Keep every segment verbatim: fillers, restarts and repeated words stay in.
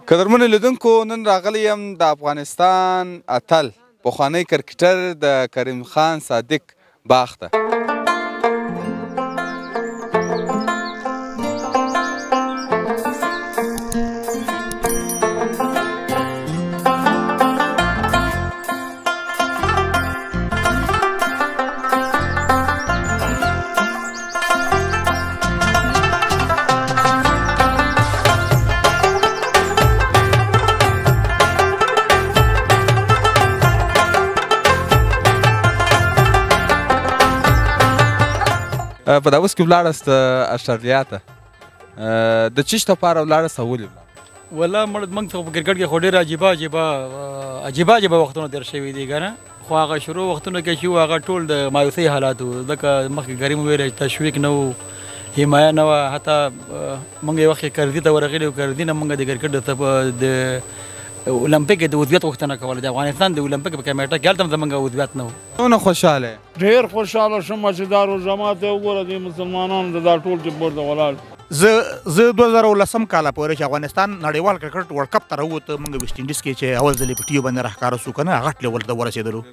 قدرمنو لیدونکو نن راغلی یم د افغانستان اتل پخوانی کرکټر د کریم خان صادق باغ ته. په دا اوس کې ولاړاست اسټرالیا ته د څه شي لپاره ولاړاست او ولې ولاړاست؟ والله موږ ته په کرکټ کې خو ډېر عجیبه عجیبه عجیبه عجیبه وختونه تېر شوي دي که نه، خو هغه شروع وختونه کې چې وو هغه ټول د مایوسۍ حالات وو، ځکه مخکې کریم وویل تشویق نه وو، حمایه نه وه، حتی موږ یو وخت کردي ته ورغلي وو، کردي نه موږ د کرکټ د اولمپیک د عضویت غوښتنه کوله، د افغانستان د اولمپیک په کمیټه کې هلته هم زموږ عضویت نه و. څومره خوشحاله یې؟ ډېر خوشحاله شوم چې دا روژه ماته وګوره د مسلمانانو د دا ټول چې پورته ولاړ. زه زه دوه زره اوولسم کاله پورې چې افغانستان نړیوال کرکټ ورلډ کپ ته راووته، موږ ویسټ انډیز کې چې اول ځل یې په ټي وي باندې راښکاره شو که نه، غټ لیول ته ورسېدلو.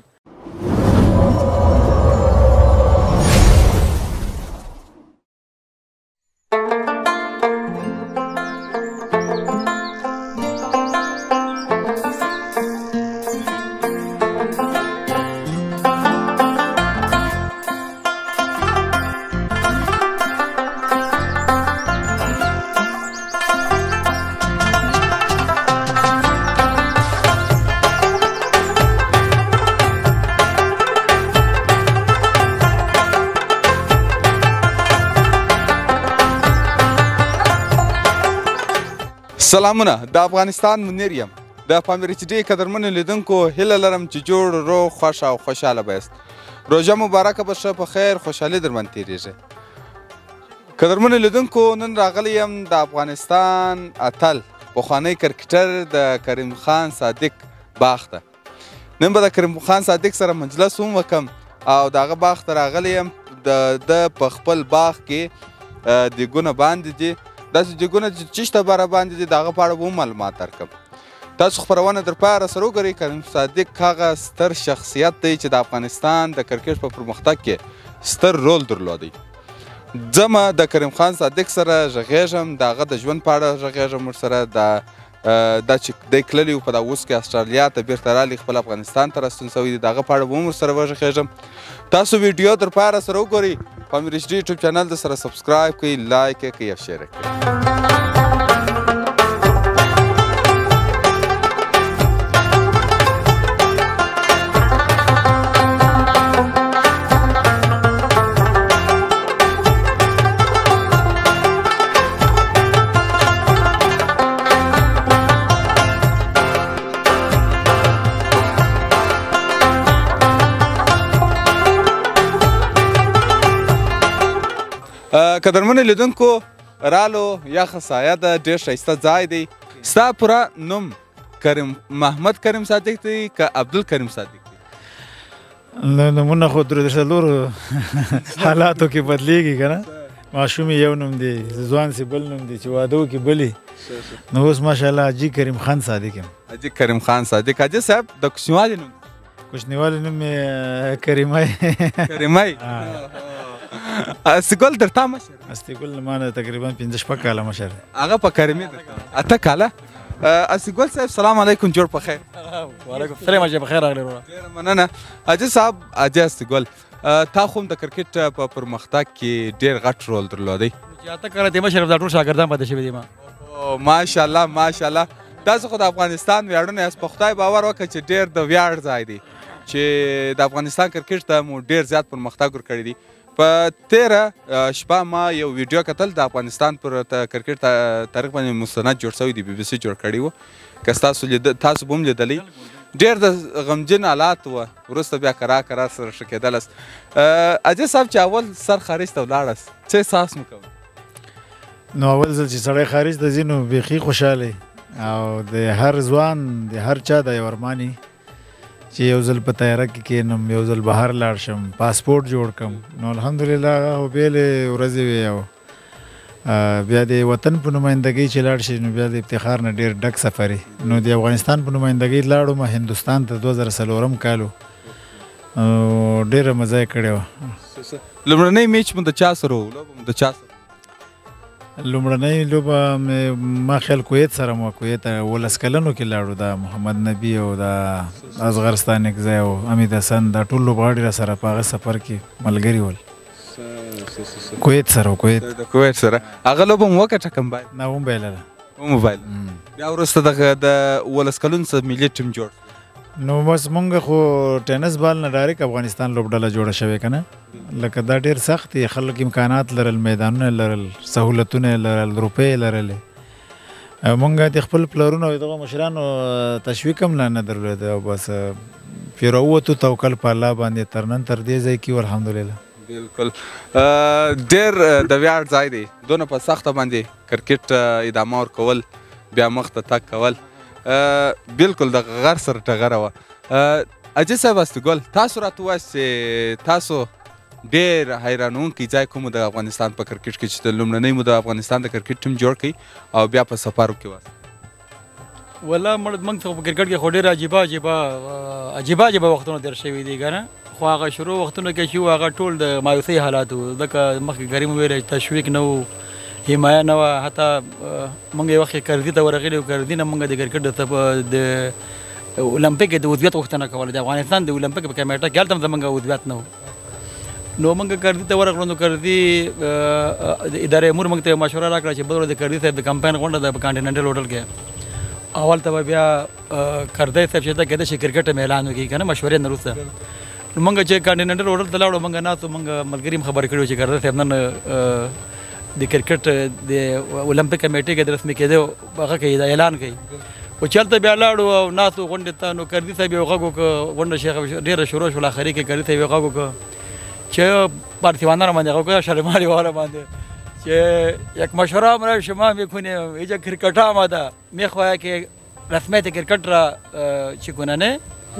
سلامونه، د افغانستان منیر یم. د پامیر ایچ ډي قدرمنو لیدونکو هیله لرم چې جوړ روغ خوښ او خوشحاله به یاست. روژه مبارکه به ښه په خیر خوشحالي در باندې تېرېږي. قدرمنو لیدونکو نن راغلی یم د افغانستان اتل پخوانی کرکټر د کریم خان صادق باغ ته. نن به د کریم خان صادق سره مجلس هم وکم او د هغه باغ ته راغلی یم. د په خپل باغ کې دیګونه باندې دي، داسې دیګونه چې څه شته باره باندې دي، د هغه په اړه به هم معلومات درکړم. تاسو خپرونه در پایه راسره وګورئ. کریم صادق هغه ستر شخصیت دی چې د افغانستان د کرکټ په پرمختګ کې ستر رول درلودی. ځمه د کریم خان صادق سره غږېږم، د هغه د ژوند په اړه غږېږم ورسره، دا چې دی تللی و په دا اوس کې اسټرالیا ته بیرته راغلی، خپل افغانستان ته راستون سوی دی، د هغه په اړه به هم ورسره وغږېږم. تاسو ویډیو در پایه راسره وګورئ. پامیر ایچ ډي یوټیوب چینل د سره سبسکرایب کړئ، لایک یې کړئ او شیر یې کړئ. قدرمنو لیدونکو رالو یخه سایه ده، ډېر ښایسته ځای دی. ستا پوره نوم کریم محمد کریم صادق دی که عبدالکریم صادق دی؟ نومونه خو در څلورو حالاتو کې بدلیږي که نه. ماشوم یو نوم دی، ځوان سي بل نوم دی، چې واده وکړي بلې. نو اوس ماشاءالله حاجي کریم خان صادق یم. حاجي کریم خان صادق. حاجي صاحب د کوچنیوالي نوم؟ کوچنیوالي نوم یې کریمۍ. کریمۍ. استقبال در تا مشر؟ استقبال ما نه تقریبا پنځه شپږ کاله مشر دی. هغه په کریمۍ درته اته کاله. استقبال صاحب سلام علیکم، جوړ په خیر. وعلیکم السلام، حاجي په خیر راغلی وروره. ډېره مننه. حاجي صاحب، حاجي استقبال، تا خو هم د کرکټ په پرمختګ کې ډېر غټ رول درلودی. چې اته کاله دی مشر، دا ټول شاګردان پاتې شوي دي ما. ماشاءالله ماشاءالله. تاسو خو د افغانستان ویاړونه یاست. په خدای باور وکړه چې ډېر د ویاړ ځای دی چې د افغانستان کرکټ ته مو ډېر زیات پرمختګ ورکړی دی. په تیره شپه ما یو ویډیو کتل، د افغانستان پر کرکټ تاریخ باندې مستند جوړ شوی دی، بي بي سي جوړ کړی و، که تاسو به هم لیدلی. ډېر د غمجن حالات وه، وروسته بیا کرا کرا سره ښه کېدلست. حاجي صاحب، چې اول سر خارج ته ولاړاست، څه احساس مو کوئ؟ نو اول ځل چې سړی خارج ته ځي نو بیخي خوشحاله او د هر ځوان د هر چا د یو ارماني چې یو ځل په تیاره کې کښېنم، یو ځل بهر لاړ شم، پاسپورټ جوړ کړم. نو الحمدلله هغه خو بېلې ورځې وې او بیا د وطن په نمایندګۍ چې لاړ شي نو بیا د افتخار نه ډېر ډک سفر نو د افغانستان په نمایندګۍ لاړو ما هندوستان ته دوه زره څلورم کال ډېره مزه یې کړې وه. لومړنی میچ مو د چا سره و؟ لوبه مو د چا سره؟ لومړنۍ لوبه مې ما خیال کویت سره مو کویت ولس کلنو کې لاړو دا محمد نبي او دا اصغر ستانکزی او حمید حسن دا ټول لوبغاړي را سره په هغه سفر کې ملګري ول. کویت سره کویت د کویت سره هغه لوبه مو وکړه کمباین؟ نه وموبایله وموبایل. بیا وروسته دغه د ولس کلون څخه ملي ټیم جوړ نو بس مونږ خو ټینس بال نه ډایرک افغانستان لوبډله جوړه شوې که نه لکه دا ډېر سخت دی خلک امکانات لرل میدانونه لرل سهولتونه لرل روپۍ لرلې مونږ د خپل پلرونو او دغه مشرانو تشویق هم لا نه درلود او بس پې راووتو توکل په الله باندې تر نن تر دې ځای کې الحمدلله. بالکل ډېر د ویاړ ځای دی دونه په سخته باندې کرکټ ادامه ورکول بیا مخ ته تګ کول بالکل د غر سره ټغره وه. اجي صاحب استګل تاسو راته ووایاست چې تاسو ډېر حیرانونکی ځای کوم د افغانستان په کرکټ کې چې لومړنی مو د افغانستان د کرکټ ټیم جوړ کړئ او بیا په سفر کې واست؟ والله موږ ته په کرکټ کې خو ډېر عجیبه عجیبه عجیبه عجیبه وختونه تېر شوي دي که نه خو هغه شروع وختونو کې چې و هغه ټول د مایوسۍ حالات و ځکه مخکې ګریم ویلی تشویق نه و حمایه نه وه حتی موږ یو وخت کردي ته ورغلي وو کردي نه موږ د کرکټ د اولمپیک د عضویت غوښتنه کوله د افغانستان د اولمپیک په کمیټه کې هلته هم زموږ عضویت نه و نو موږ کردي ته ورغلو نو کردي د ادارې امور موږ ته مشوره راکړه چې بل ورځ د کردي صاحب د کمپاین غونډه ده په کانټیننټل هوټل کې اول ته به بیا کردی صاحب چې ته کېدای شي کرکټ هم اعلان وکړي که نه مشورې نه وروسته نو موږ چې کانټیننټل هوټل ته لاړو موږ ناستو موږ ملګري هم خبرې کړي وو چې کردی صاحب نن د کرکټ د اولمپیک کمیټې کې د رسمي کېدو هغه کوي دا اعلان کوي و چې هلته بیا لاړو او ناستو غونډې ته نو کردي صاحب یو غږ وکړه غونډه شیخ ډېره شروع شول اخري کې کردي صاحب یو غږ وکړه چې پارتیوانان باندې غږ وکړه شرماری والا باندې که یک مشوره برای شما میکنیم اینجا کرکٹ آمده میخواهد که رسمیت کرکٹ را چی کنه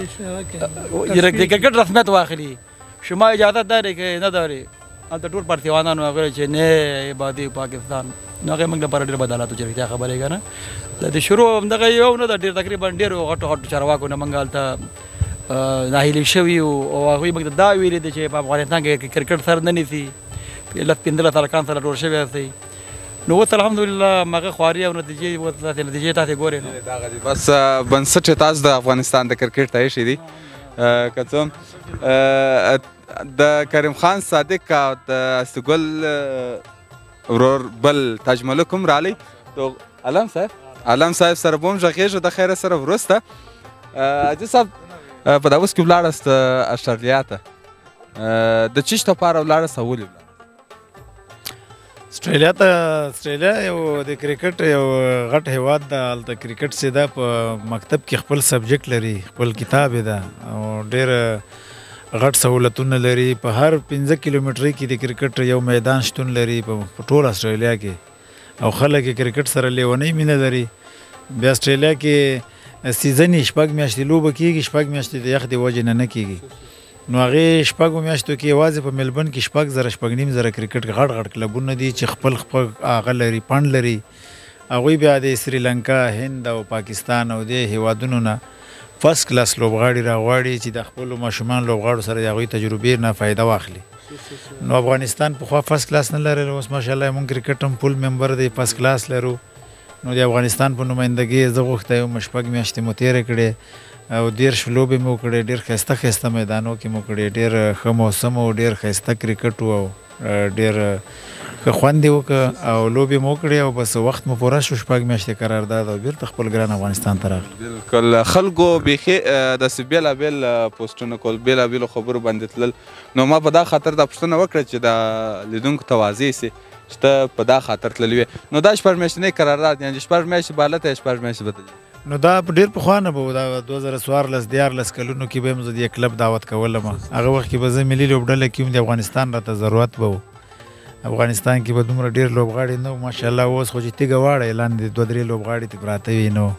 کرکٹ رسمیت واخلی شما اجازت داری که نداری انت ټول پارتیوانانو هغه چې نه عبادي پاکستان نو هغه موږ لپاره ډېر بدالات چې رښتیا خبرې کنه د شروع دغه یو نه د ډېر تقریبا ډېر غټو غټو چارواکو نه موږ هلته ناهیلي شوي او هغوی موږ ته دا ویلي دي چې په افغانستان کې کرکټ سر نه نیسي لس پنځلس هلکان سره ټول شوي هستئ نو اوس الحمدلله هماغه خواري او نتیجې اوس داسې نتیجې تاسې ګورئ نو بس بنسټ یې تاسو د افغانستان د کرکټ ته ایښي دي که څه هم د کریم خان صادق او د استګل ورور بل تاج ملک هم رالی نو علم صاحب علم صاحب سره به هم غږېږو د خیره سره وروسته حاجي صاحب په دا اوس کې ولاړاست اسټرالیا ته د چیش دپاره ولاړاست او ولې ولاړاست اسټرالیا ته اسټرالیا یو د کرکټ یو غټ هیواد ده هلته کرکټ چې ده په مکتب کې خپل سبجیکټ لري خپل کتاب یې ده او ډېر غټ سهولتونه لري په هر پنځه کیلومترۍ کې د کرکټ یو میدان شتون لري په ټول اسټرالیا کې او خلک یې کرکټ سره لیونۍ مینه لري بیا اسټرالیا کې سیزن یې شپږ میاشتې لوبه کېږي شپږ میاشتې د یخ د وجې نه نه کېږي نو هغې شپږو میاشتو کې یوازې په ملبن کې شپږ زره شپږ نیم زره کرکټ غټ غټ کلبونه دي چې خپل خپل هغه لري پنډ لري هغوی بیا د سریلنکا هند او پاکستان او دې هیوادونو نه فرست کلاس لوبغاړي راغواړي چې د خپلو ماشومان لوبغاړو سره د هغوی تجربې نه فایده واخلي نو افغانستان پخوا فرست کلاس نه لرل اوس ماشاءالله موږ کرکټ هم فول ممبر دی فرست کلاس لرو نو د افغانستان په نمایندګۍ زه غوښتی یم شپږ میاشتې مو تېرې کړې او دېرش لوبې مو کړې ډېر ښایسته ښایسته میدانو کې مو کړې ډېر ښه موسم او ډېر ښایسته کرکټ و او ډېر ښه خوند یې وکړه او لوبې مو وکړې او بس وخت مو پوره شو شپږ میاشتې قرارداد او بېرته خپل ګران افغانستان ته راغلو بالکل خلکو بیخي داسې بېلابېل پوسټونه کول بېلابېلو خبرو باندې تلل نو ما په دا خاطر دا پوښتنه وکړه چې د لیدونکو ته واضح سي چې ته په دا خاطر تللي وې نو دا شپږ میاشتنی قرارداد یعنې شپږ میاشتې به هلته شپږ میاشتې به ته نو دا ډېر پخوا نه به و دا دوه زره څوارلس دیارلس کلونو کې به یم زه د یو کلب دعوت کولم هغه وخت کې به زه ملي لوبډله کې هم د افغانستان راته ضرورت به و افغانستان کې به دومره ډېر لوبغاړي نه و ماشاءالله اوس خو چې تیږه واړه اعلان د دوه درې لوبغاړي ته پراته وي نو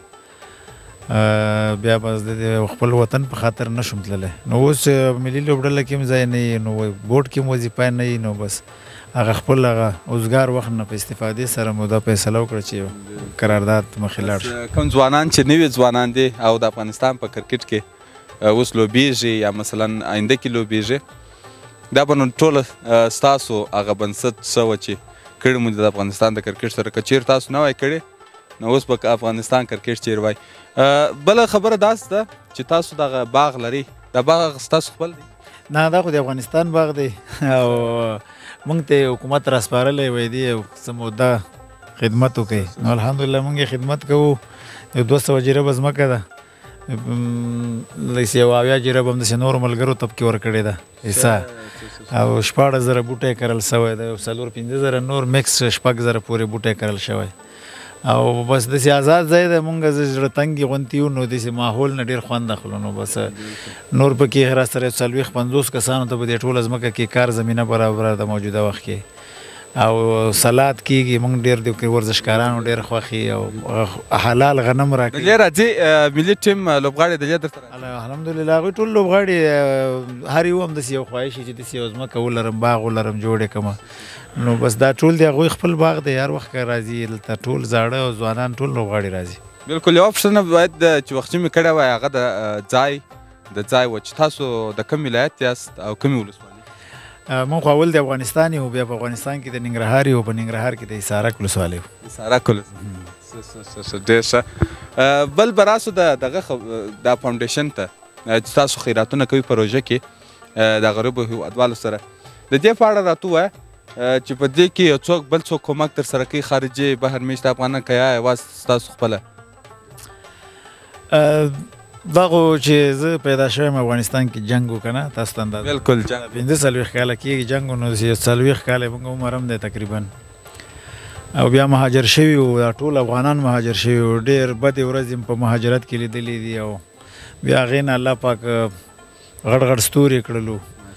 بیا به د خپل وطن په خاطر نه شم تللی نو اوس ملي لوبډله کې هم ځای نه وي نو بورډ کې هم وظیفه نه وي نو بس هغه خپل هغه اوزګار وخت نه په استفادې سره مو دا فیصله وکړه چې قرارداد مخې لاړ شي. کوم ځوانان چې نوي ځوانان دي او د افغانستان په کرکټ کې اوس لوبیږي یا مثلا آینده کې لوبیږي دا به نو ټوله ستاسو هغه بنسټ څه وه چې کړي مو د افغانستان د کرکټ سره که چېرې تاسو نه وای کړی نو اوس به افغانستان کرکټ چیرې وای. بله خبره داسې ده چې تاسو دغه باغ لري دا باغ ستاسو خپل دی؟ نه دا خو د افغانستان باغ دی او موږ ته حکومت راسپارلی وی دی یو څه موده خدمت وکړي نو الحمدلله موږ یې خدمت کوو. یو دوه سوه جریبه ځمکه ده لس یو اویا جریبه همداسې نورو ملګرو طبقې ورکړې ده حصه او شپاړس زره بوټی کرل شوی ده. یو څلور پنځه زره نور مکس شپږ زره پورې بوټی کرل شوی او بس داسې آزاد ځای دی. مونږ زړه تنګې غوندې یو نو داسې ماحول نه ډېر خوند اخلو نو بس نور پکې را سره څلوېښت پنځوس کسانو ته په دې ټوله ځمکه کې کار زمینه برابره ده موجوده وخت کې او سلاد کېږي. مونږ ډېر د ورزشکارانو ډېر خوښي او حلال غنم راکوي. دلې راځي ملي ټیم لوبغاړي دلې درته الحمدلله هغوی ټول لوبغاړي هر یو هم داسې یو خواهش چې داسې یو ځمکه ولرم باغ ولرم جوړ یې کړمه نو بس دا ټول دی هغوی خپل باغ دی هر وخت که راځي دلته ټول زاړه او ځوانان ټول لوبغاړي راځي. بلکل یوه پوښتنه باید چې وختي مې کړې وای هغه د ځای د ځای و چې تاسو د کوم ولایت یاست او کومې ولسوالۍ؟ موږ خو اول د افغانستان یو بیا په افغانستان کې د ننګرهار یو په ننګرهار کې د حصارک ولسوالۍ و. حصارک ولسوالۍ ډېر ښه. بل به راسو د دغه دا فاونډیشن ته چې تاسو خیراتونه کوي پروژه کې د غریبو هېوادوالو سره د دې په اړه راته ووایه چې په دې کې یو څوک بل څوک کومک در سره کوي خارجي بهر میشته افغانان که یا یوازې ستاسو خپله؟ دا خو چې زه پیدا شویم افغانستان کې جنګ و که نه تاسو ته اندازه بلکل جنګ پنځه څلوېښت کاله کېږي جنګ و نو یو څلوېښت کاله یې موږ عمر هم دی تقریبا او بیا مهاجر شوي وو دا ټول افغانان مهاجر شوي وو ډېر بدې ورځې په مهاجرت کې لیدلي دي او بیا هغې نه الله پاک غټ غټ ستوري کړلو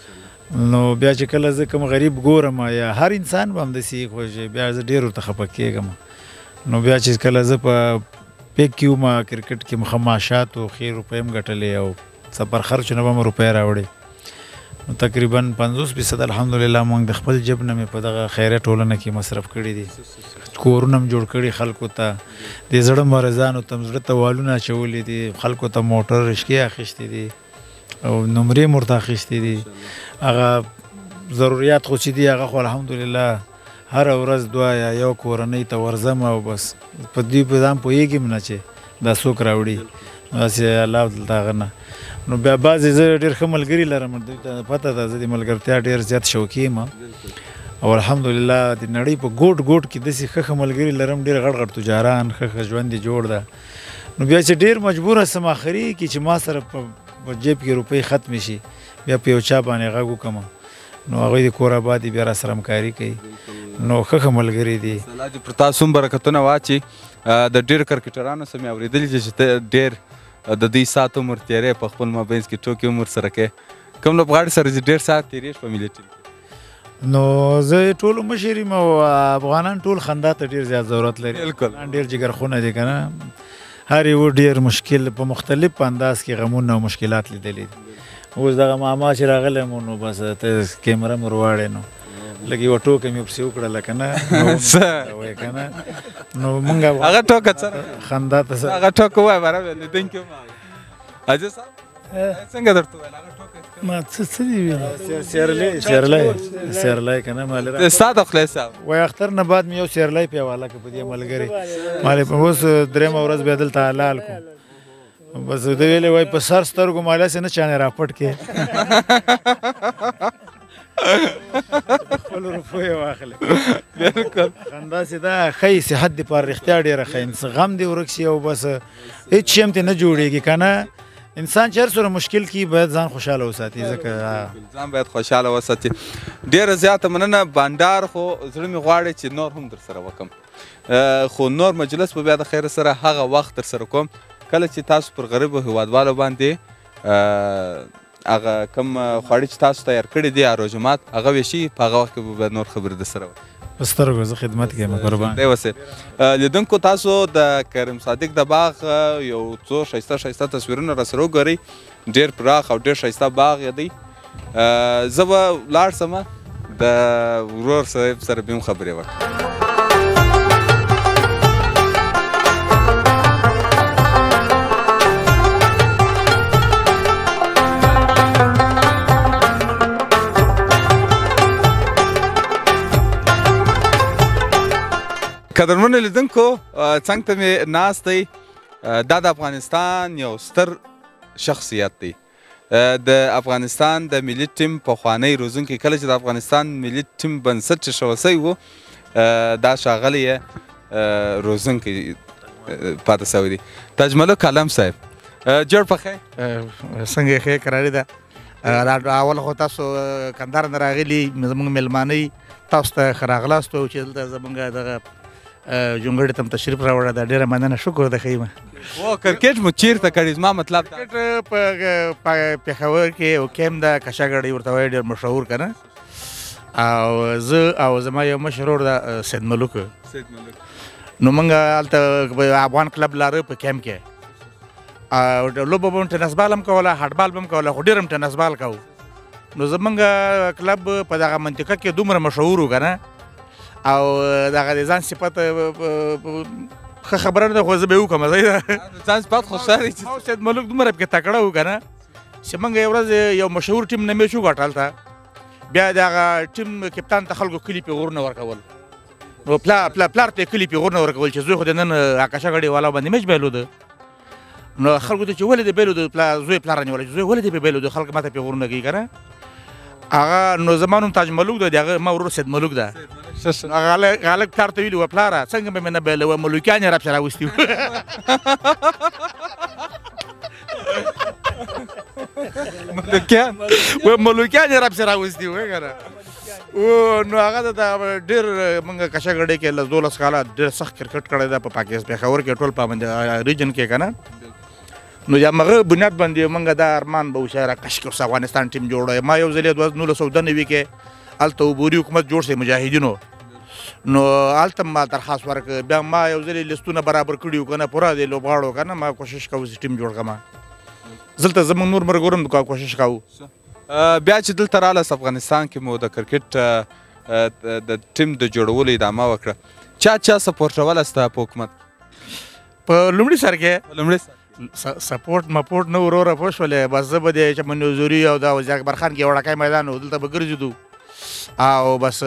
نو بیا چې کله زه کوم غریب ګورم یا هر انسان به همداسې خو چې بیا زه ډېر ورته خفه کېږم نو بیا چې کله زه په پیک کې وم کرکټ کې مخه معاشاتو ښې روپۍ هم ګټلې او سفر خرچونه به مې روپۍ راوړې نو تقریبا پنځوس فیصد الحمدلله موږ د خپل جب نه مې په دغه خیریه ټولنه کې مصرف کړي دي کورونه هم جوړ کړي خلکو ته د زړه مریضانو ته هم زړه ته والونه اچولي دي خلکو ته موټر رشکې اخیستې دي او نمرې مو ورته اخیستې دي هغه ضروریات خو چې دي هغه خو الحمدلله هره ورځ دوه یا یو کورنۍ ته ورځم او بس په دوی په ځان پوهېږم نه چې دا څوک راوړي داسې الله دلته هغه نه نو بیا بعضې زه ډېر ښه ملګري لرم دوی ته پته ده زه د ملګرتیا ډېر زیات شوقي یم او الحمدلله د نړۍ په ګوټ ګوټ کې داسې ښه ښه ملګري لرم ډېر غټ غټ تجاران ښه ښه ژوند یې جوړ ده نو بیا چې ډېر مجبوره سم اخري کې چې ما سره په جیب کې روپۍ ختمې شي بیا په یو چا باندې غږ وکړم نو هغوی د کور آباد بیا را سره همکاري کوي نو ښه ښه ملګري دي. الله دې پر تاسو هم برکتونه واچي. د ډېرو کرکټرانو څه مې اورېدلي چې ته ډېر د دوی ساعت عمر تېرې په خپل مابینځ کې ټوکې هم ورسره کوې کوم لوبغاړي سره چې ډېر ساعت تېرېږي په ملي ټیم کې؟ نو زه ټولو مشر یم او افغانان ټول خندا ته ډېر زیات ضرورت لري. بلکل ډېر جګرخونه دي که نه هر یو ډېر مشکل په مختلف انداز کې غمونه او مشکلات لیدلي دي. اوس دغه ماما چې راغلی مو نو بس ته کیمره مې ورواړې نو لږ یوه ټوکه مې ورپسې وکړله که نه وایې که نه نو مونږ هغه ټوکه څه خندا ته څه هغه ټوکه ووایه برابر لیدونکي هم حاجي صاحب څنګه درته وویل هغه ټوکه ما څه څه دي ویل سیرلی سیرلی سیرلی که نه مالې ستا د خدای صاحب وایي اختر نه بعد مې یو سیرلی پې حواله کړه په دې ملګري مالې په اوس درېیمه ورځ بیا دلته حلال کړو بس د ویلې وای په سر سترګو مالا سي نه چانه راپټ کې خپل روپۍ واخلې بالکل خندا سي دا ښایي صحت د پاره رښتیا ډېره ښه غم دې ورک شي او بس هېڅ شی هم ترې نه جوړېږي که نه انسان چې هر څومره مشکل کې باید ځان خوشحاله وساتي ځکه ځان باید خوشحاله وساتي. ډېره زیاته مننه بانډار خو زړه مې غواړي چې نور هم در سره وکړم خو نور مجلس به بیا د خیر سره هغه وخت در سره کوم کله چې تاسو پر غریبو هیوادوالو باندې هغه کوم خواړه چې تاسو تیار کړي دي اروژمات هغه ویشي په هغه وخت کې به نور خبرې در سره وکړي. په سترګو زه خدمت کوم قربان دی وسه لیدونکو تاسو د کریم صادق د باغ یو څو ښایسته ښایسته تصویرونه را سره وګورئ ډېر پراخ او ډېر ښایسته باغ یې دی. زه به لاړ سم د ورور صاحب سره بیا هم خبرې وکړه. قدرمنو لیدونکو څنګ ته مې ناست دی دا د افغانستان یو ستر شخصیت دی د افغانستان د ملي ټیم پخوانی روزونکی کله چې د افغانستان ملي ټیم بنسټ ایښودل شوی و دا ښاغلی یې روزونکی پاتې شوی دی. تاج ملک عالم صاحب جوړ په خیر څنګه یې ښې کراري ده اول خو تاسو کندهار نه راغلي زموږ میلمانه تاسو ته ښه راغلاست چې دلته زموږ دغه جونګړې ته تشریف راوړه دا ډېره مننه شکر د ښیمه. او کرکټ مو چیرته کړی زما مطلب کرکټ په پېښور کې یو کیم ده کشاګړی ورته وایي ډېر مشهور که نه او زه او زما یو مشر ورور ده سید ملوک نو موږ هلته افغان کلب لاره په کیم کې لوبه به هم ټینس بال هم کوله هاټ بال به هم کوله خو ډېر هم ټینس بال کوو نو زموږ کلب په دغه منطقه کې دومره مشهور و که نه او دغه د ځان صفت ښه خبره نه ده خو زه به یې وکړم ځان صفت خو ښه دی او سید ملک دومره پکې تکړه و که نه چې موږ یو ورځ یو مشهور ټیم نه میچ وګټه هلته بیا دغه ټیم کپتان ته خلکو کلي پې غورونه ورکول نو پلار پلار ته یې کلي پې غورونه ورکول چې زوی خو د نن اکاشاګړې والا باندې میچ بایلوده نو خلکو ته چې ولې دې بایلوده زوی پلار رانیولی چې زوی ولې دې پې بایلوده خلک ماته پې غورونه کوي که نه هغه نو زما نوم تاج ملوک ده د هغه ما ورور سید ملوک ده هغه هلک پلار ته ویلي وه پلاره څنګه به مې نه بایلوه ملوکیان یې راپسې راوستي ملوکیان ملوکیان یې راپسې راوستي وه که نه نو هغه د ډېر موږ کشاګړۍ کې لس دولس کاله ډېر سخت کرکټ کړی ده په پاکستان پېښور کې ټول په ریجن کې که نه نو د همغه بنیاد باندې موږ دا ارمان به وشي راکش کړو افغانستان ټیم جوړ ما یو ځل دوه نولس سوه نوي کې هلته عبوري حکومت جوړ شي مجاهدینو نو هلته ما درخواست ورکړ بیا ما یو ځل لیستونه برابر کړي وو که نه پوره د لوبغاړو که نه ما کوشش کوو چې ټیم جوړ کړم دلته زموږ نور ملګرو هم کوشش کوو بیا چې دلته رالاست افغانستان کې مو د کرکټ د ټیم د جوړولو ادامه وکړه چا چا سپورټولی ستا په حکومت په لومړي سر کې لومړي سر سپورټ مپورټ نه وروره پوه شولې بس زه به د چمن حضوري او د وزیر اکبر خان کې وړکی میدان و دلته به ګرځېدو او بس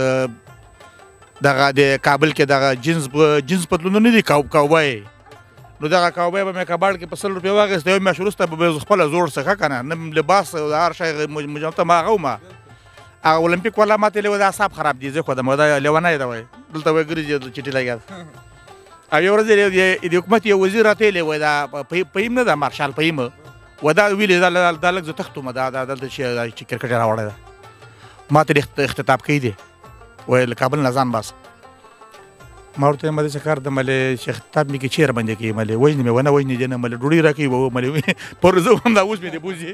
دغه د کابل کې دغه جنس جنس پتلونونه نه دي کاوبای نو دغه کاوبای به مې کباړ کې په سل روپۍ واخېست یو میاشت وروسته به مې خپله زوړ څه ښه که نه نه لباس د هر شی مجمته ما هغه ومه هغه اولمپیک والا ماته ویلي و دا اعصاب خراب دي زه خو دا لیونی ده وایي دلته وایي ګرځي چټي لګیا او یو ورځ د حکومت یو وزیر راته ویلی وایي دا فهیم نه ده مارشال فهیم و دا ویلي دا لږ زه تښتومه دا دلته چې کرکټ یې راوړی ده ما ته اختطاب کوي دی وایي له کابل نه ځان باسه ما ورته وایم داسې کار ده ملې چې اختطاب مې کې چېرې باندې کوي ملې وژني مې ونه وژني دی نه ملې ډوډۍ راکوي به ملې پر زه هم دا اوس مې دی بوځي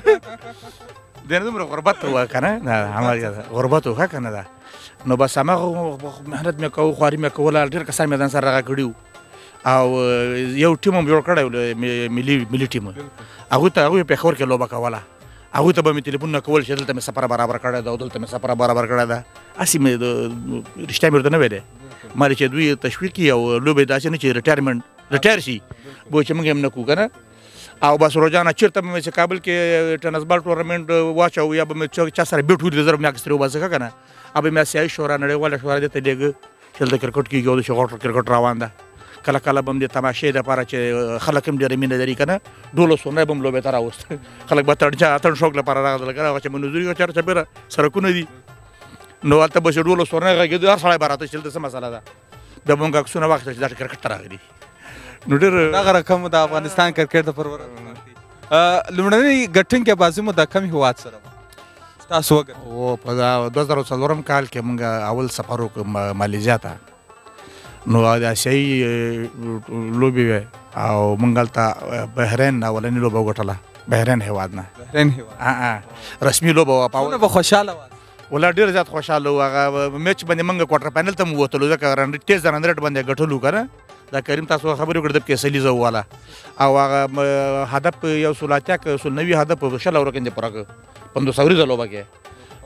دی نه دومره غربت و که نه غربت و ښه که نه ده نو بس هماغه محنت مې کوو خواري مې کوله ډېر کسان مې ځان سره راغه کړي وو او یو ټیم هم جوړ کړی و ملي ملي ټیم هغوی ته هغوی پېښور کې لوبه کوله هغوی ته به مې تلیفونونه کول چې دلته مې سفر برابر کړی ده او دلته مې سفر برابر کړی ده هسې مې رښتیا مې ورته نه ویلی ما چې دوی تشویق کړي او لوبې داسې نه چې ریټایرمنټ ریټایر شي به چې موږ هم نه کوو که نه او بس روزانه چېرته به مې چې کابل کې ټینس بال ټورنمنټ واچوو یا به مې چا سره بیټ ودرېږي زه به مې اخیسترې وباسه که نه او به مې اسیایي شورا نړیواله شورا دې ته لیږه چې دلته کرکټ کېږي او داسې غوټ کرکټ روان ده کله کله به هم د تماشې دپاره چې خلک هم ډېره مینه لري که نه ډول سورنی به هم لوبې ته راوست خلک به تړ اتڼ شوق لپاره راغلل که نه هغه چې منظوري چېرته چاپېره سړکونه دي نو هلته به چې ډول سورنی غږېده هر سړی به راته چې دلته څه مسله ده بیا به موږ عکسونه واخیستل چې دا کرکټ ته راغلي نو ډېر دغه رقم د افغانستان کرکټ د پرور لومړنۍ ګټونکی بازي مو د کوم هېواد سره تاسو وګټه او په دوه زره څلورم کال کې موږ اول سفر وکړو مالیزیا ته نو د اسیایي لوبې وې او موږ هلته بحرین اولنۍ لوبه وګټله بحرین هېواد نه بحرین هېواد رسمي لوبه وه څومره به خوشحاله وه ولا ډېر زیات خوشحاله وو هغه میچ باندې موږ کوارټر فاینل ته مو ووتلو ځکه تیز رن ریټ باندې ګټلو که نه دا کریم تاسو خبرې وکړې دپ کې سلیزه وواله او هغه هدف یو سل اتیا که سل نوي هدف په شل اوره کې پوره کړ پنځوس اوریزه لوبه کې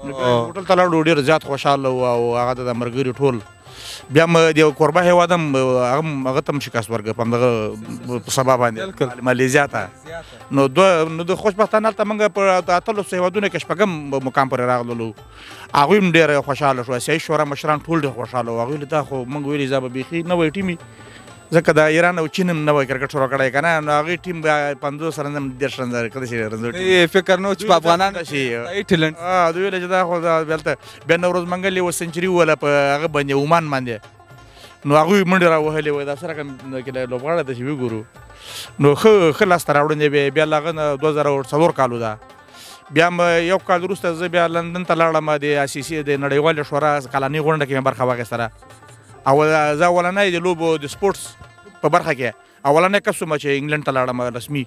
هوټل ته لاړو ډېر زیات خوشحاله وو او هغه د ملګري ټول بیا م د کوربه هېواد هم هغه هغه ته هم شکست ورکړ په همدغه په سبا باندې مالیزیا ته نو دوه نو د خوشبختانه هلته موږ په اتلسو هېوادونو کې شپږم مقام پورې راغللو هغوی هم ډېر خوشحاله شو اسیایي شورا مشران ټول ډېر خوشحاله وو هغوی دا خو موږ ویلې زه به بیخي نوی ټیم ځکه د ایران او چین هم نوی کرکټ شروع کړی که نه نو هغې ټیم به پنځوس رنز هم دېرش رنز کده شي رنز فکر نه و چې په افغانانو شي ټیلنټ دوی ویل چې دا خو هلته بیا نوروز منګل یوه سنچري ووهله په هغه باندې عمان باندې نو هغوی منډې راوهلې وایي دا څه رقم کې لوبغاړه ده چې وګورو نو ښه ښه لاسته راوړنې بیا بیا له هغه نه دوه زره څلور کالو ده بیا م یو کال وروسته زه بیا لندن ته لاړم د اسیسي د نړیوالې شورا کلاني غونډه کې مې برخه واخیستله او زه اولنی د لوبو د سپورټس په برخه کې اولنی کس وم چې انګلنډ ته لاړم رسمي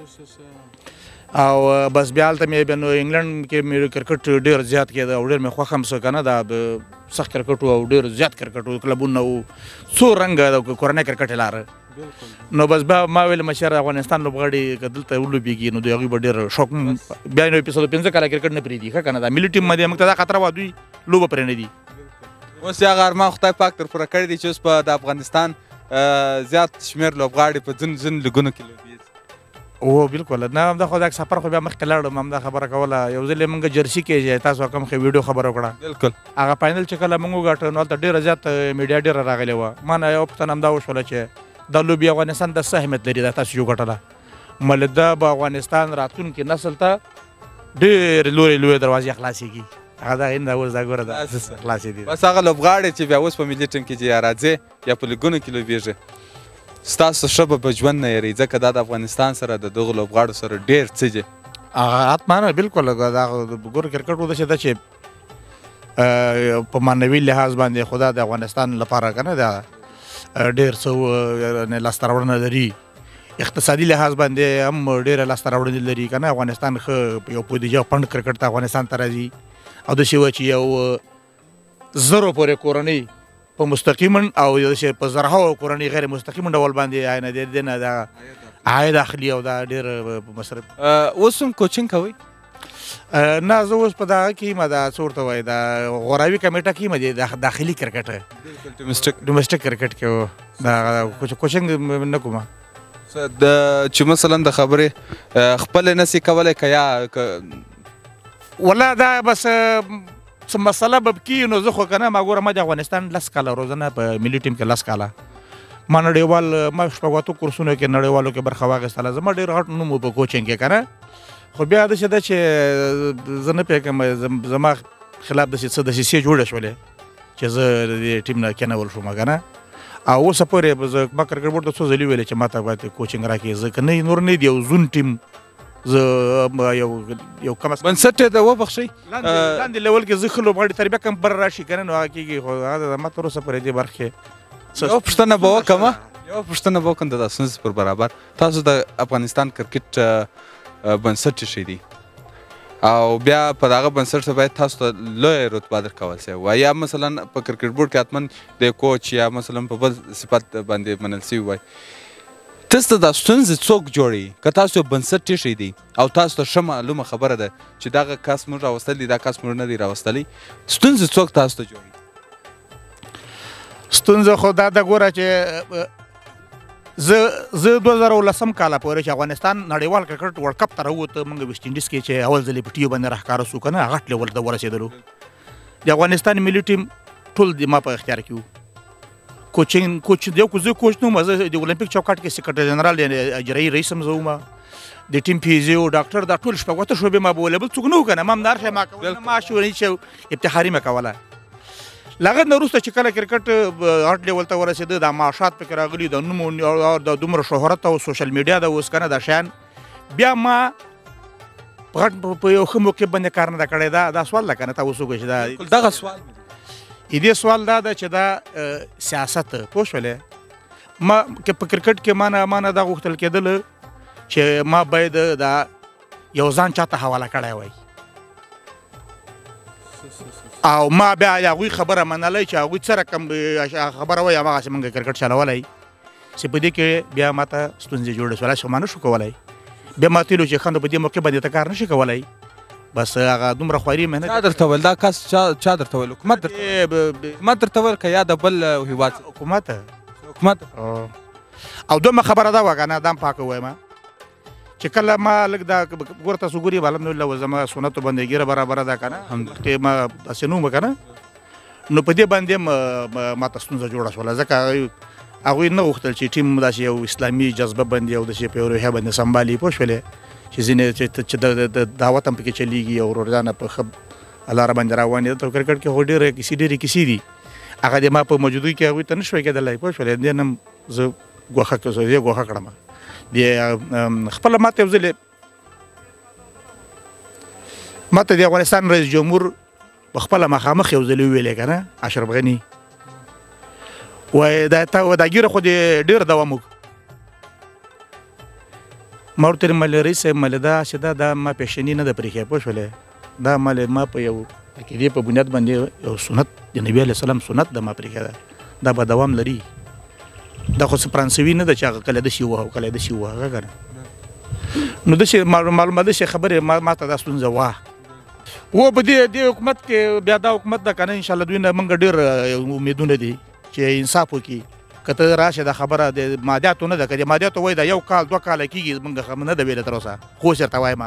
او بس بیا هلته مې بیا نو انګلنډ کې مې کرکټ ډېر زیات کېده او ډېر مې خوښ هم څه که نه دا د سخت کرکټ و او ډېر زیات کرکټ و کلبونه و څو رنګه د کورنی کرکټ یې لاره نو بس بیا ما ویل مشر افغانستان لوبغاړي که دلته ولوبېږي نو د هغوی به ډېر شوق بیا نو سلو پنځه کاله کرکټ نه پرېږدي ښه که نه دا ملي ټیم باندې موږ ته دا خطره وه دوی لوبه پرې نه دي اوس هغه ارمان خدای پاک تر پوره کړی دی چې اوس په د افغانستان زیات شمېر لوبغاړي په ځینو ځینو لیګونو کې لوبېږي او بالکل نه همدا خو دا سفر خو بیا مخکې لاړم همدا خبره کوله یو ځل یې موږ جرسي کې چې تاسو کوم ښه ویډیو خبره وکړه بالکل هغه فاینل چې کله موږ وګاټه نو هلته ډېره زیات میډیا ډېره راغلې وه ما نه یوه پوښتنه همدا وشوله چې دا لوبې افغانستان د څه اهمیت لري دا تاسو چې وګټله مله دا به افغانستان راتلونکي نسل ته ډېرې لویې لویې دروازې خلاصېږي هغه دا هند اوس دا ګوره دا خلاصې دي بس هغه لوبغاړی چې بیا اوس په ملي ټیم کې چې یا راځې یا په لیګونو کې لوبېږي ستاسو ښه به په ژوند نه یېرئ ځکه دا د افغانستان سره د دغو لوبغاړو سره ډېر څه دي هغه حتما بالکل دا ګوره کرکټ وداسې ده چې په معنوي لحاظ باندې خو دا د افغانستان لپاره که نه دا ډېر څه لاسته راوړنه لري اقتصادي لحاظ باندې هم ډېره لاسته راوړنې لري که نه افغانستان ښه یو بودیجه فنډ کرکټ ته افغانستان ته راځي او داسې وه چې یو زرو پورې کورنۍ په مستقیما او داسې په زرهاوو کورنۍ غیر مستقیما ډول باندې عاینه د دې نه دا عاید اخلي او دا ډېر مصرف اوس هم کوچینګ کوئ نه زه اوس په دغه کې یم دا څه ورته وایي دا غوراوي کمیټه کې یم دی داخلي کرکټ ډومسټک کرکټ کې دا کوچینګ نه کومه د چې مثلا د خبرې خپل نسي کولی که یا والله دا بس څه مسله به کېږي نو زه خو که نه ما ګوره ما د افغانستان لس کاله روزنه په ملي ټیم کې لس کاله ما نړیوال ما شپږ اتو کورسونو کې نړیوالو کې برخه واخیستله زما ډېر غټ نوم و په کوچینګ کې که نه خو بیا داسې ده چې زه نه پوهېږم زما خلاف داسې څه دسیسې جوړې شولې چې زه د دې ټیم نه کېنول شوم که نه او اوسه پورې زه ما کرکټ بورډ ته څو ځلې ویلې چې ما ته باید کوچینګ راکړي زه که نه نور نه دی یو زون ټیم زه یو یو کم بنسټ یې د وبخښئ لاندې لیول کې زه ښه لوبغاړي تربیه کړم بر راشي که نه نو هغه کېږي خو هغه ما تر اوسه پورې دې برخې یوه پوښتنه به وکړم یوه پوښتنه به وکړم د دا ستونزې پر برابر تاسو د افغانستان کرکټ بنسټ ایښی دی او بیا په دغه بنسټ باید تاسو ته لویه رتبه درکول شوې وای یا مثلا په کرکټ بورډ کې حتما د کوچ یا مثلا په بل صفت باندې منل شوي وای تاسو ته دا ستونزې څوک جوړوي که تاسو یو بنسټ ایښی دی او تاسو ته ښه معلومه خبره ده چې دغه کس موږ راوستلی دا کس موږ نه دی راوستلی ستونزې څوک تاسو ته جوړوي ستونزه خو دا ده ګوره چې زه زه دوه زره اوولسم کاله پورې چې افغانستان نړیوال کرکټ ورلډ کپ ته راووته موږ ویسټ انډیز کې چې اول ځل یې په ټیو باندې راښکاره شو که نه غټ لیول ته ورسېدلو د افغانستان ملي ټیم ټول د ما په اختیار کې وو کوچینګ کوچ یو کو زه کوچ نه وم زه د اولمپیک چوکاټ کې سیکرټري جنرال اجرایي رئیس هم زه وم د ټیم فیزیو ډاکټر دا ټول شپږ اوته شعبې ما بولې بل څوک نه و که نه ما همدا هر شی ما کوله نه معاش و نه هېڅ افتخاري مې کوله له هغه نه وروسته چې کله کرکټ هټ لیول ته ورسېده دا معاشات پکې راغلي د نوم د دومره شهرت او سوشل میډیا د اوس که نه دا شیان بیا ما په غټ په یو ښه موقع باندې کار نه ده کړی دا دا سوال ده که نه تا اوس وګورئ چې دا دغه سوال دې سوال دا ده چې دا سیاست پوه شولې ما که په کرکټ کې ما نه ما نه دا غوښتل کېدل چې ما باید دا یو ځان چاته حواله کړی وای او ما بیا هغوی خبره منلی چې هغوی څه رقم خبره وایي هماغسې موږ کرکټ چلولی چې په دې کې بیا ما ته ستونزې جوړې شولای چې ما نه شو کولی بیا ما تیلو چې ښه نو په دې موقع باندې ته کار نه شي کولی بس هغه دومره خواري مهنت چا درته ویل دا کس چا چا درته ویل حکومت درته حکومت درته ویل که یا د بل هیواد حکومت حکومت او دومره خبره ده وکنه دام پاک وایم چې کله ما لږ دا ګور تاسو ګوري الحمدلله و زما سنت بندګي برابر ده کنه کې ما اسنو مکنه نو په دې باندې ما تاسو څنګه جوړه شول ځکه هغه نه وختل چې ټیم داسې یو اسلامي جذبه باندې او د شي په روحه باندې سمبالي پوښولې چې ځینې چې د دعوت هم پکې چلیږي او روزانه په خب الله را باندې روانې ته کرکټ کې هډې کسی ډېری کسی دي هغه د ما په موجودګي کې هغه ته نشوي کېدلای پوښولې دې نم زه غوخه کې زه غوخه کړم د خپل ماته وزلې ماته د افغانستان رئیس جمهور خپل مخامخ یو ځل ویلې کنه اشرف غنی وای دا تا و دا ګیره خو دې ډیر دوام وک مورتر مل رئیس مل دا شدا دا ما پېښنی نه د پرېخې پوښولې دا مل ما په یو کې دې په بنیاد باندې یو سنت د نبی علی سلام سنت د ما پرېخې دا به دوام لري دا خو فرانسوي نه د چا کله د شی وو کله د شی وو هغه نو د شي معلومات د شي خبره ما ماته دا ستونزه واه و په دې د حکومت کې بیا دا حکومت د کنه ان شاء الله دوی نه منګ ډیر امیدونه دي چې انصاف وکي کته راشه د خبره د مادیاتو نه د کړي مادیاتو وای دا یو کال دوه کال کېږي منګ خمنه د ویل تر اوسه خو چرته وایم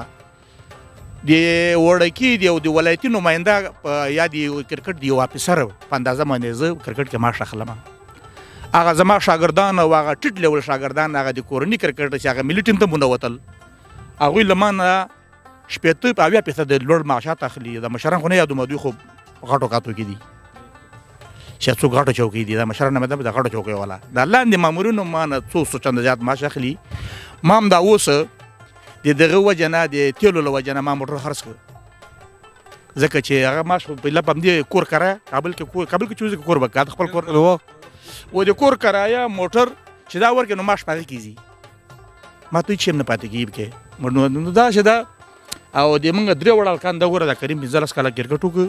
د وړکی دی او د ولایتي نماینده یا د کرکټ دی افسر په اندازه باندې زه کرکټ کې ما شخلم هغه زما شاګردان او هغه ټیټ لیول شاګردان هغه د کورنی کرکټ چې هغه ملي ټیم ته مونږ وتل هغه لمانه شپته په اویا پیسه د لوړ معاشات اخلي د مشران خو نه یادو مدوي خو غټو کاتو کې دي چې څو غټو چوکۍ دي د مشران نه د غټو چوکۍ والا د لاندې مامورینو مان څو څو چند زیات معاش اخلي مام دا اوس د دغه وجنه د تیلو له وجنه ما موټر خرڅ کړ ځکه چې هغه ماش په لپم دی کور کرا کابل کې کور کابل کې چوز کور وکړ خپل کور وو و د کور کرایا موټر چې دا ورکه نو ماش پاتې کیږي ما ته چې نه پاتې کیږي نو دا شدا او د موږ درې وړل کان دا ګوره د کریم بزلس کاله کرکټ وک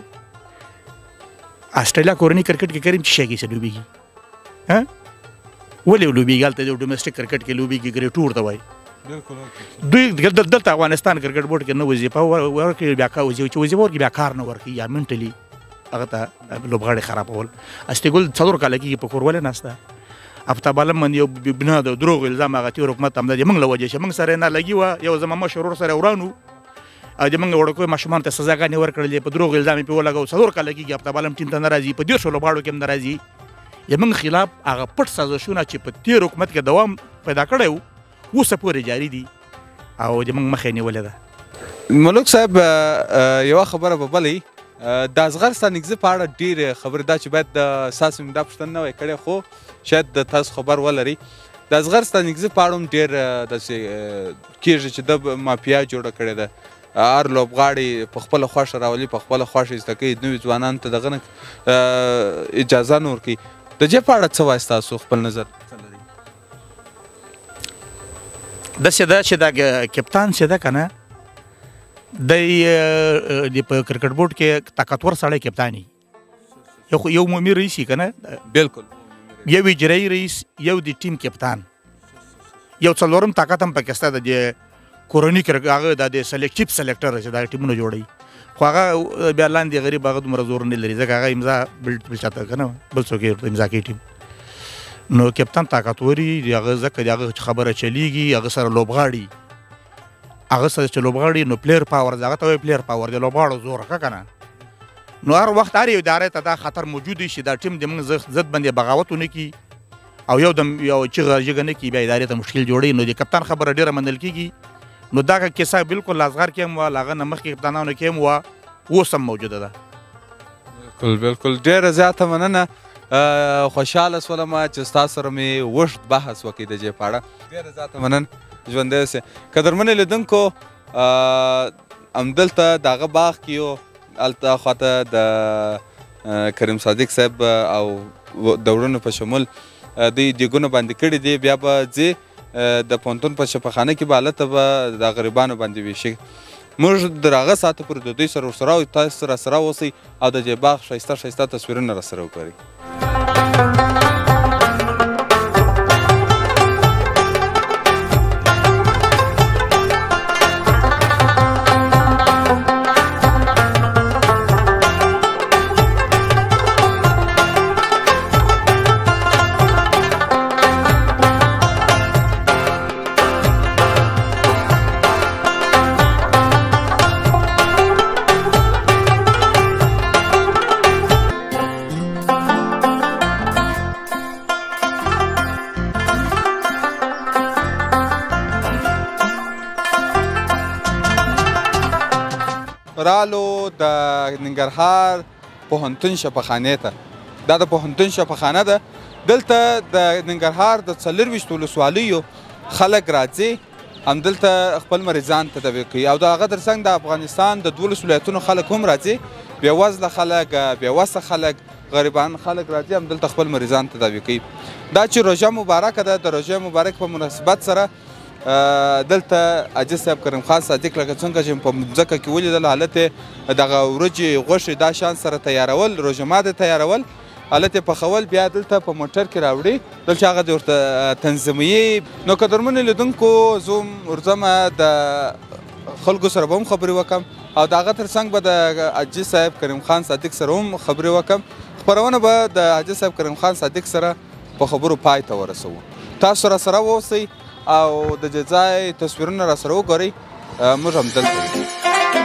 استرالیا کورنی کرکټ کې کریم چې شګي سره لوبيږي ها ولې لوبيږي الته د ډومېسټک کرکټ کې لوبيږي ګری ټور ته وای بالکل دوی دلته افغانستان کرکټ بورډ کې نو وظیفه ورکړي بیا کا وظیفه چې وظیفه ورکړي بیا کار نه ورکړي یا منټلی هغه ته لوبغاړي خرابول استګل څلور کال کې په کور ولې ناسته افتا بالم من یو بنا د دروغ الزام هغه تیر حکومت هم د موږ لوجه چې موږ سره نه لګي و یو زما مشرور سره ورانو ا د موږ وړکو ماشومان ته سزاګانې ورکړلې په دروغ الزام په ولګو څلور کال کې افتا بالم ټیم ته ناراضي په دې شلو باړو کې ناراضي یمن خلاف هغه پټ سازشونه چې په تیر حکومت کې دوام پیدا کړو اوس پورې جاری دي او د موږ مخې نیولې ده ملک صاحب یو خبره به بلې د ازغرستان اگزه په اړه ډېر خبر دا چې باید د ساسو دا پښتنه نه وای کړي خو شاید د تاسو خبر ولري د ازغرستان اگزه په اړه ډېر د کېږي چې د مافیا جوړه کړې ده هر لوبغاړي په خپل خوښه راولي په خپل خوښه زده کوي نوي ځوانانو ته دغه اجازه نه ورکوي د دې په اړه څه وایي ستاسو خپل نظر داسې ده چې دا کپتان چې ده که نه د په کرکټ بورډ کې طاقتور سړی کپتاني یو یو عمومي رئیس که نه بالکل یو اجرایي رئیس یو د ټیم کپتان یو څلورم طاقت هم پکې شته د کورني کرکټ هغه د سلیکټیو سلیکټر چې دا ټیمونه جوړوي خو هغه بیا لاندې غریب هغه دومره زور نه لري ځکه هغه امضا بل چاته که نه بل څوک امضا کوي ټیم نو کپتان طاقتوري هغه ځکه د هغه خبره چلیږي هغه سره لوبغاړي هغه سره چې لوبغاړي نو پلیر پاور هغه ته وایي پلیر پاور د لوبغاړو زور ښه که نه نو هر وخت هر یو ادارې ته دا خطر موجود وي چې دا ټیم د موږ ضد باندې بغاوت ونه کړي او یو دم یو چغه جګه نه کړي بیا ادارې ته مشکل جوړوي نو د کپتان خبره ډېره منل کېږي نو دا کیسه بالکل ازغر کې هم وه هغه نه مخکې کپتانانو کې هم وه اوس هم موجوده ده بالکل بالکل ډېره زیاته مننه خوشحاله شولم چې ستاسو سره مې اوږد بحث وکړي د دې په اړه ډېره زیاته مننه ژوندی اوسئ قدرمنو لیدونکو همدلته د هغه باغ کې یو هلته خواته د کریم صادق صاحب او د وروڼو په شمول دوی دیګونه باندې کړي دي بیا به ځې د پوهنتون په شفاخانه کې به هلته به د غریبانو باندې ویشي موږ د هغه ساعته پورې د دوی سره ورسره او تاسو راسره اوسئ او د دې باغ ښایسته ښایسته تصویرونه راسره وګورئ رالو د ننګرهار پوهنتون شفاخانې ته. دا د پوهنتون شفاخانه ده. دلته د ننګرهار د څلرویشت ولسوالیو خلک راځي، همدلته خپل مریضان تداوي کوي، او د هغه ترڅنګ د افغانستان د دولسو ولایتونو خلک هم راځي، بېوزله خلک، بېوسه خلک، غریبان خلک راځي، همدلته خپل مریضان تداوي کوي. دا چې روژه مبارکه ده، د روژې مبارک په مناسبت سره دلته حاجي صاحب کریم خان صادق لکه څنګه چې په مځکه کې ولیدل، حالت یې دغه وریجې غوښې دا شان سره تیارول، روژه ماته تیارول، حالت یې پخول، بیا دلته په موټر کې راوړي، دلته هغه د ورته تنظیموي. نو قدرمنو لیدونکو، زه هم ورځمه د خلکو سره به هم خبرې وکړم، او د هغه ترڅنګ به د حاجي صاحب کریم خان صادق سره هم خبرې وکړم. خپرونه به د حاجي صاحب کریم خان صادق سره په خبرو پای ته ورسوو. تاسو را سره واوسئ او د دې ځای تصویرونه را سره وګورئ. موږ همدلته یو.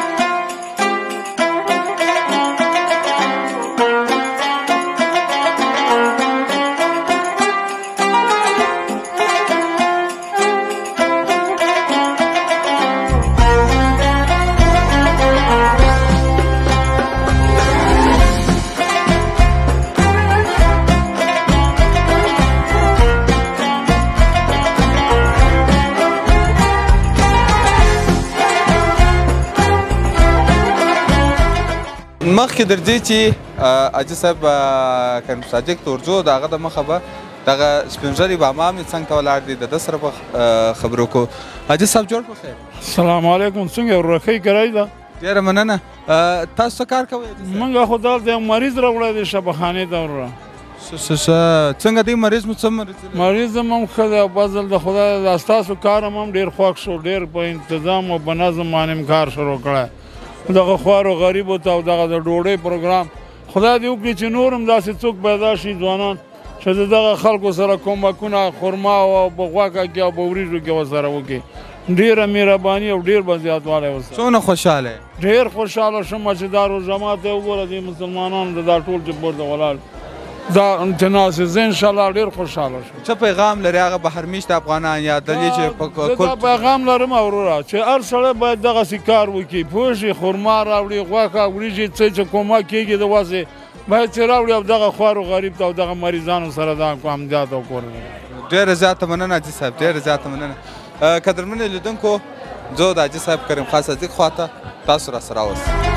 مخکې در ځې چې حاجي صاحب کریم صادق ته ورځو، د هغه د مخه به دغه سپین ږیري بابا مې څنګ ته ولاړ دی، د ده سره به خبرې وکړو. حاجي صاحب جوړ په خیر. السلام علیکم. څنګه ورخۍ کرای ده؟ ډېره مننه. تاسو څه کار کوئ؟ موږ خو دلته یو مریض راوړی دی شفاخانې ته ورره. څنګه دی مریض مو څه مریض دی؟ مریض هم هم ښه دی، او بس د خدای د ستاسو کار هم ډېر خوښ شو، ډېر په انتظام او په نظم باندې کار شروع کړی. دغه خوارو غریبو ته او دغه د ډوډۍ پروګرام خدای دې وکړي چې نور هم داسې څوک پیدا شي ځوانان چې د دغه خلکو سره کومکونه خرما او په غوښه کې او په وریجو کې ورسره وکړي. ډېره مهرباني او ډېر به زیاتوالی ورسره. څومره خوشحاله یې؟ ډېر خوشحاله شوم چې دا روژه ماته وګوره، دې مسلمانانو د دا ټول چې پورته ولاړ دا امتناس زه انشاءالله ډېر خوشحاله شوم. څه پیغام لري هغه بهرمیشته افغانان یا دلې چې دا پیغام لرم وروره چې هر سړی باید دغسې کار وکړي، پوه شي، خرما راوړي، غوښه، وریجې، څه چې کومک کېږي د وسې باید چې راوړي، او دغه خوارو غریب ته او دغه مریضانو سره دا امداد وکړي. ډېره زیاته مننه حاجي صاحب، ډېره زیاته مننه. قدرمنو لیدونکو، زه د حاجي صاحب کریم خان صادق خواته، تاسو را سره اوسئ.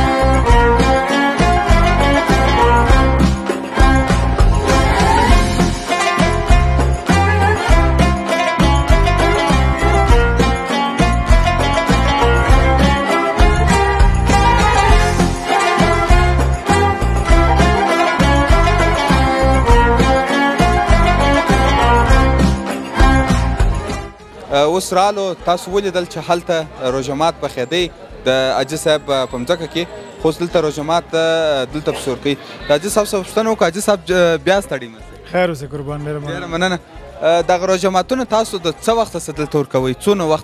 اوس رالو، تاسو ولیدل چې هلته روژه مات پخېدی د حاجي صاحب په مځکه کې، خو اوس دلته روژه مات دلته په سور کوي. د حاجي صاحب څخه پوښتنه وکړه، حاجي صاحب بیا ستړي مه شئ. خیر اوسې قربان، ډېره مننه. دغه روژه ماتونه تاسو د څه وخته څخه دلته ورکوئ؟ څونه وخت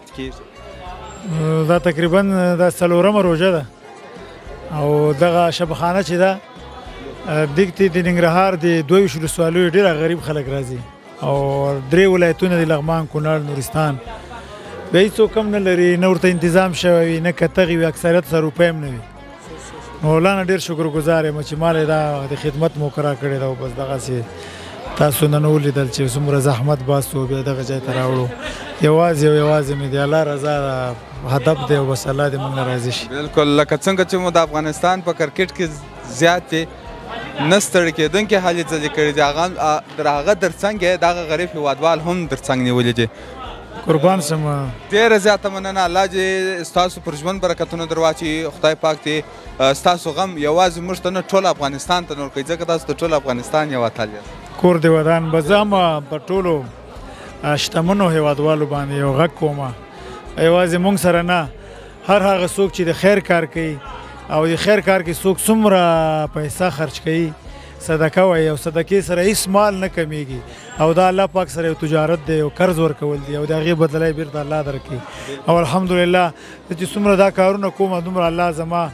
کېږي؟ دا تقریبا دا څلورمه روژه ده، او دغه شفاخانه چې ده دې د ننګرهار د دوه ویشت ولسوالیو ډېره غریب خلک راځي، او درې ولایتونه دي، لغمان، کونړ، نورستان. بیا هېڅوک هم نه لري، نه ورته انتظام شوی وي، نه کتغ وي، اکثریت سره روپۍ هم نه وي. مولانا ډېر شکرګزار یم چې ما دا د خدمت موقع راکړې ده، او بس دغسې تاسو نن ولیدل چې څومره زحمت باسو، بیا دغه ځای ته راوړو. یوازې او یوازې مې د الله رضا هدف دی، او بس الله دې موږ نه راضي شي. بلکل، لکه څنګه چې مو د افغانستان په کرکټ کې زیاتې نه ستړي کېدونکې هلې ځلې کړي دي، تر هغه تر څنګ یې دغه غریب هېوادوال هم تر څنګ نیولي دي. قربان شم. ډېره زیاته مننه. الله دې ستاسو پر ژوند برکتونه در واچوي. خدای پاک دې ستاسو غم یوازې موږ ته نه، ټول افغانستان ته نور کړي، ځکه تاسو د ټول افغانستان یو اتل یاست. کور دې ودان. به زه هم په ټولو شتمنو هېوادوالو باندې یو غږ کوم، یوازې موږ سره نه، هر هغه څوک چې د خیر کار کوي او د خیر کار کې څوک څومره پیسه خرج کوي، صدقه وایي، او صدقې سره هېڅ مال نه کمیږي، او دا الله پاک سره یو تجارت دی، یو قرض ورکول دی، او د هغې بدله یې بېرته الله درکوي. او الحمدلله زه چې څومره دا کارونه کوم، دومره الله زما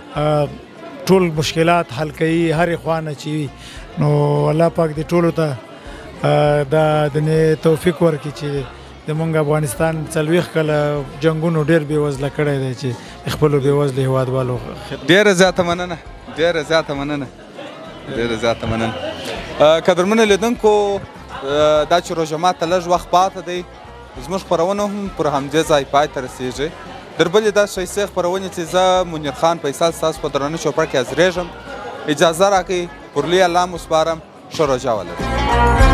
ټول مشکلات حل کوي، هرې خوا نه چې وي. نو الله پاک دې ټولو ته دا د توفیق ورکړي چې زمونږ افغانستان څلوېښت کاله جنګونو ډېر بېوزله کړی دی چې خپلو بېوزلو هېوادوالو ډېره زیاته مننه ډېره زیاته مننه ډېره زیاته مننه قدرمنو لیدونکو دا چې روژه ماته لږ وخت پاته دی زموږ خپرونه هم پر همدې ځای پای ته رسېږي در بلې دا ښایستې خپرونې چې زه منیر خان فیصل ستاسو په درانه چوپړ کې حاضرېږم اجازه راکړئ پر لوی الله مو سپارم ښه روژه ولرئ